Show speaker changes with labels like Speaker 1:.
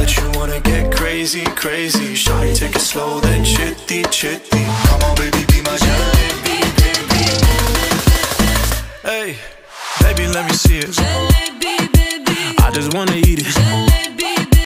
Speaker 1: Bet you wanna get crazy, crazy. Shawty, take it slow, then chitty, chitty. Come on, baby, be my jalebi, baby. Hey, baby, let me see it. I just wanna eat